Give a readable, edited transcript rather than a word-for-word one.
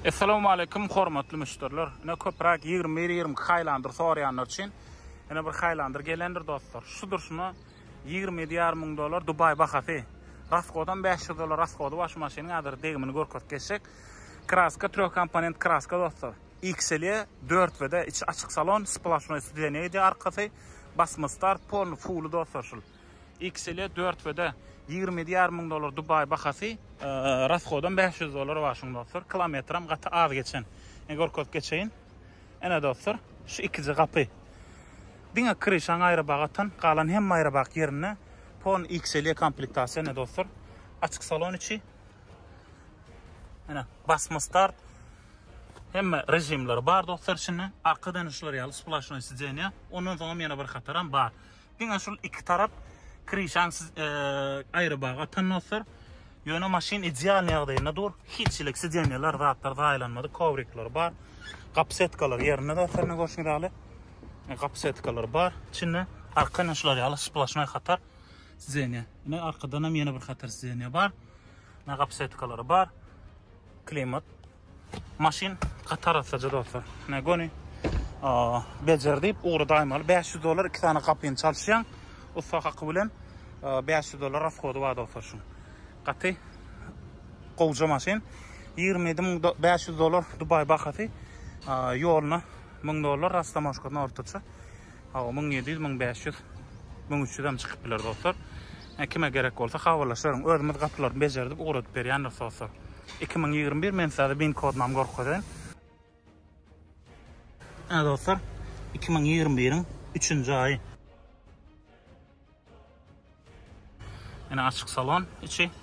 Assalamu alaykum, hormatly müşteriler. Ne köprak 20 Highlander sorayanlar için ene bir Highlander gelendir dostlar. Şudur şuna $20,000 Dubai bahası. Raskodan $500 raskodu baş maşinin adır degimini görkot geçecek. Kraska 3 komponent kraska dostlar. XL 4 ve de içi açık salon splashnoy studiyaneydi arkası basma start porn full dostlar şul. XL 4 ve de $20,000 Dubai bahası raskodan $500 başın dostlar. Kilometram qatı az geçen. Görkot geçeyin. Ene dostlar şu ikinci kapı. Dine krişan ayrı bağatan kalan hem ayrı bağ yerine porn XL komplektasyon ne dostlar. Açık salon içi. Ene basma start hem rejimler bar dostlar şimdi arkadan ışıklar yalı splashnoi sizceniya onun sonra yana bir xataran bar. Dine şu iki taraf krişansız ayrı bağ atan dostlar. Yöne maşin ideal yağdayına dur. Hiçlik sizceniyalar rahatlar dayılanmadı. Kovrikler bar. Kapsetkalar yerine dostlar ne koşun dağlı. Kapsetkalar bar. Şimdi arkadan ışıklar yalı splashnoi xatar sizceniya. Yine arkadan hem yana bir xatar sizceniya bar. Ne kapsetkalar bar. Klimat. Maşin qatar atsaca dostlar. Ne goni becerdi uğru daymalı $500 iki tane kapıyın çalışan o hakkı bilen $500 raskodu var dostlar şu. Qatı qovca maşin $27,500 Dubai bakatı yoluna $1,000 rastamaşkatına ortaça. 1700, 1500, 1300'den çıkıp bilir dostlar. Kime gerek olsa havalaşlarım özümüz kapılarını becerdik uğru beriyan dostlar. 2021 men sada bin kodnam gorkodan. Evet dostlar 2021'in 3. ayı. Yine açık salon içi